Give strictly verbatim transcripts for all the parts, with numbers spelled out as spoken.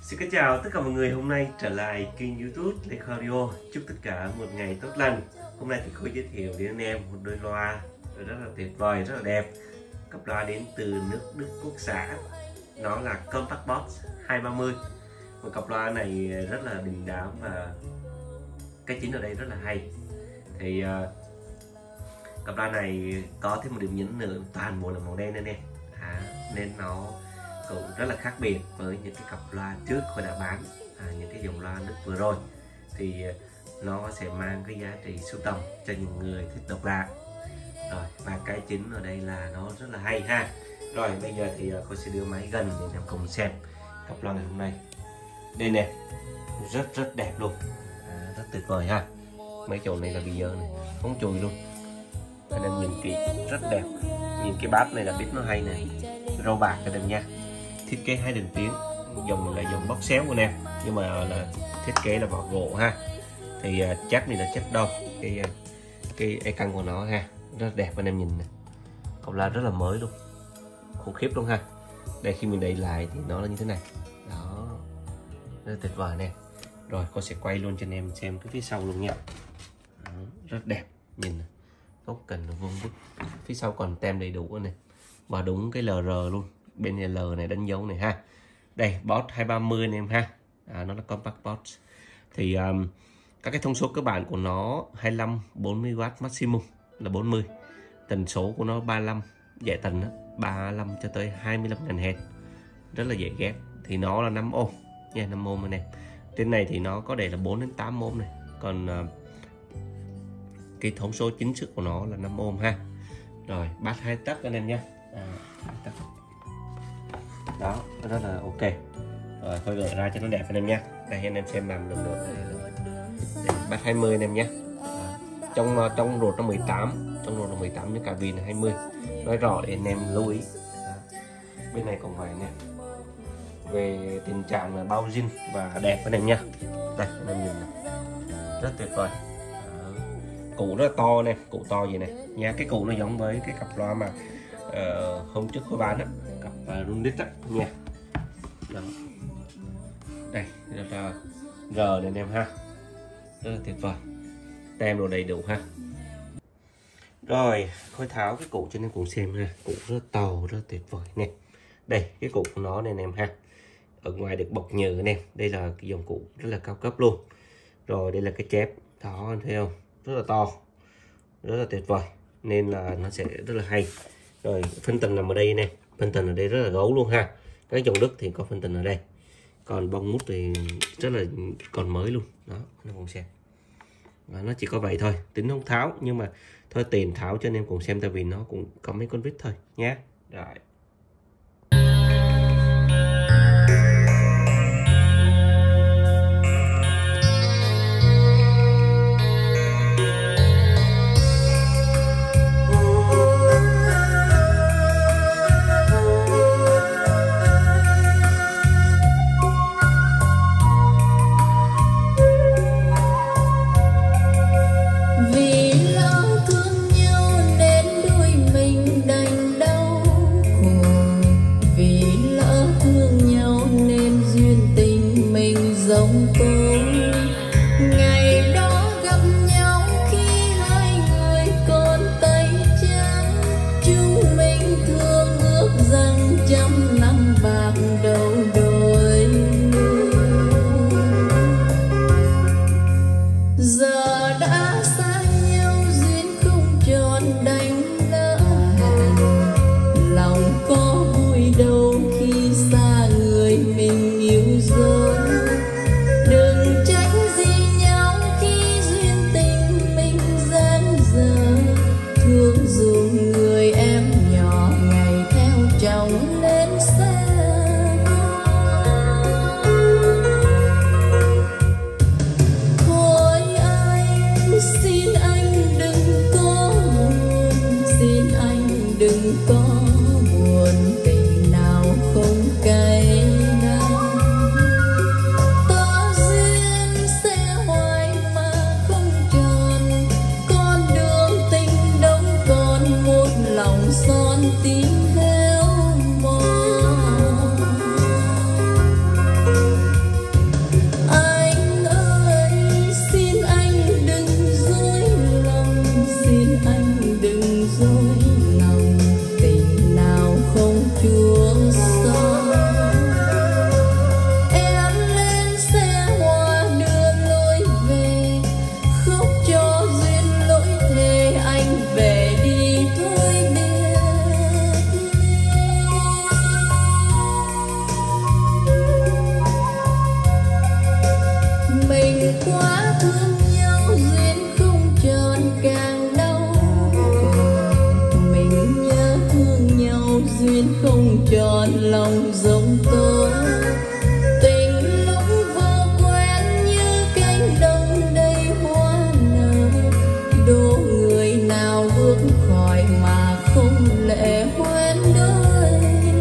Xin kính chào tất cả mọi người, hôm nay trở lại kênh YouTube Lê Khoa Audio. Chúc tất cả một ngày tốt lành. Hôm nay thì Khôi giới thiệu đến anh em một đôi loa rất là tuyệt vời, rất là đẹp. Cặp loa đến từ nước Đức Quốc xã. Nó là Compact Box hai ba mươi. Một cặp loa này rất là đình đám và cái chính ở đây rất là hay. Thì uh, cặp loa này có thêm một điểm nhấn nữa, toàn bộ là màu đen anh em. À, nên nó cũng rất là khác biệt với những cái cặp loa trước Khôi đã bán, à, những cái dòng loa Đức vừa rồi. Thì nó sẽ mang cái giá trị sưu tầm cho những người thích độc lạ. Rồi, và cái chính ở đây là nó rất là hay ha. Rồi bây giờ thì Khôi sẽ đưa máy gần để em cùng xem cặp loa ngày hôm nay. Đây nè, rất rất đẹp luôn, à, rất tuyệt vời ha. Mấy chỗ này là bây giờ này không chùi luôn, anh em nhìn kỹ rất đẹp. Nhìn cái bát này là biết nó hay này, râu bạc cho em nha. Thiết kế hai đường tiếng, dòng là dòng bóc xéo của em, nhưng mà là thiết kế là vỏ gỗ ha. Thì uh, chất này là chất đâu cái uh, cái e căng của nó ha, rất đẹp anh em nhìn này. Cặp loa rất là mới luôn, khủng khiếp luôn ha. Đây khi mình đẩy lại thì nó là như thế này đó, rất là tuyệt vời nè. Rồi con sẽ quay luôn cho anh em xem cái phía sau luôn nha. Đó, rất đẹp, nhìn này, góc cành nó vuông vức, phía sau còn tem đầy đủ này và đúng cái lờ rờ luôn. Bên này L này đánh dấu này ha. Đây box hai ba mươi anh em ha, à, nó là compact box. Thì um, các cái thông số cơ bản của nó hai mươi lăm bốn mươi W maximum là bốn mươi, tần số của nó ba mươi lăm, giải tần đó, ba mươi lăm cho tới hai mươi lăm nghìn héc, rất là dễ ghép. Thì nó là năm ôm nha, năm ôm này. Trên này thì nó có để là bốn đến tám ôm này, còn uh, cái thông số chính thức của nó là năm ôm ha. Rồi bass hai tấc anh em nhé, à, hai tấc. Đó, rất là ok. Rồi thôi gỡ ra cho nó đẹp anh em nhé. Đây anh em xem làm được được. Bass hai mươi anh em nhé. Trong trong ruột nó mười tám, trong ruột là mười tám, với cả vin là hai mươi. Nói rõ để anh em lưu ý. Đó. Bên này còn vậy nè. Về tình trạng là bao zin và đẹp anh em nhé. Đây anh em nhìn này, rất tuyệt vời. Đó. Cụ rất là to nè, cụ to gì này nha. Cái cụ nó giống với cái cặp loa mà uh, hôm trước Khôi bán á, cặp uh, Rundix á nha. Đó. Đây rất là R này anh em ha, rất là tuyệt vời, tem đồ đầy đủ ha. Rồi Khôi tháo cái cụ cho anh em cùng xem ha. Cụ rất to, rất tuyệt vời nè. Đây cái cụ của nó này anh em ha, ở ngoài được bọc nhựa anh em. Đây là cái dòng cụ rất là cao cấp luôn. Rồi đây là cái chép đó, anh thấy không, rất là to, rất là tuyệt vời, nên là nó sẽ rất là hay. Rồi phân tần nằm ở đây nè, phân tần ở đây rất là gấu luôn ha. Cái dòng Đức thì có phân tần ở đây, còn bông mút thì rất là còn mới luôn đó, anh em cùng xem. Và nó chỉ có vậy thôi, tính không tháo, nhưng mà thôi tiền tháo cho anh em cùng xem, tại vì nó cũng có mấy con vít thôi nhé. Rồi thương nhau duyên không tròn càng đau khổ. Mình nhớ thương nhau duyên không tròn lòng giống tố. Tình lúc vô quen như cánh đồng đầy hoa nở. Đố người nào bước khỏi mà không lệ hoen đôi.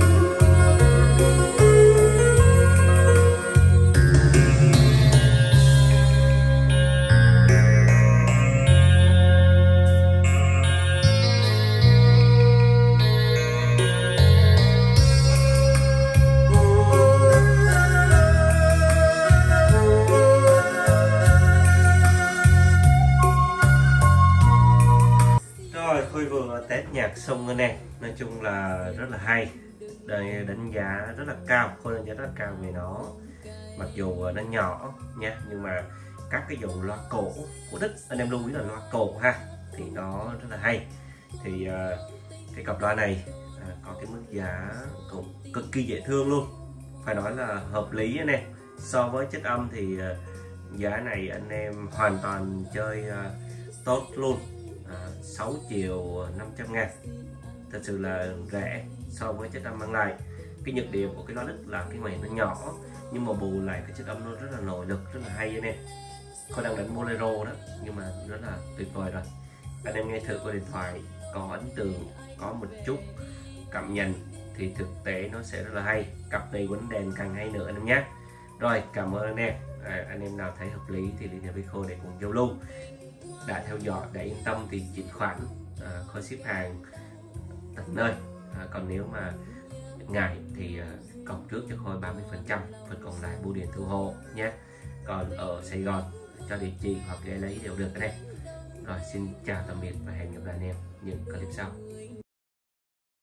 Khôi vừa test nhạc xong rồi nè, nói chung là rất là hay, đây đánh giá rất là cao, Khôi đánh giá rất là cao về nó. Mặc dù nó nhỏ nha, nhưng mà các cái dòng loa cổ của Đức, anh em lưu ý là loa cổ ha, thì nó rất là hay. Thì uh, cái cặp loa này uh, có cái mức giá cũng cực kỳ dễ thương luôn, phải nói là hợp lý anh em. So với chất âm thì uh, giá này anh em hoàn toàn chơi uh, tốt luôn. À, sáu triệu năm trăm ngàn, thật sự là rẻ so với chất âm mang lại. Cái nhược điểm của cái loa Đức là cái màn nó nhỏ, nhưng mà bù lại cái chất âm nó rất là nội lực, rất là hay anh em. Khôi đang đánh bolero đó, nhưng mà rất là tuyệt vời rồi. Anh em nghe thử qua điện thoại, có ấn tượng, có một chút cảm nhận thì thực tế nó sẽ rất là hay. Cặp này quấn đèn càng hay nữa anh em nhé. Rồi, cảm ơn anh em. À, anh em nào thấy hợp lý thì liên hệ với Khôi để cùng giao lưu. Đã theo dõi, đã yên tâm thì chuyển khoản, à, Khôi ship hàng tận nơi. À, còn nếu mà ngại thì à, cọc trước cho Khôi ba mươi phần trăm, phần còn lại bưu điện thu hộ nhé. Còn ở Sài Gòn cho địa chỉ hoặc ghé lấy đều được anh em. Rồi, xin chào tạm biệt và hẹn gặp lại anh em những clip sau.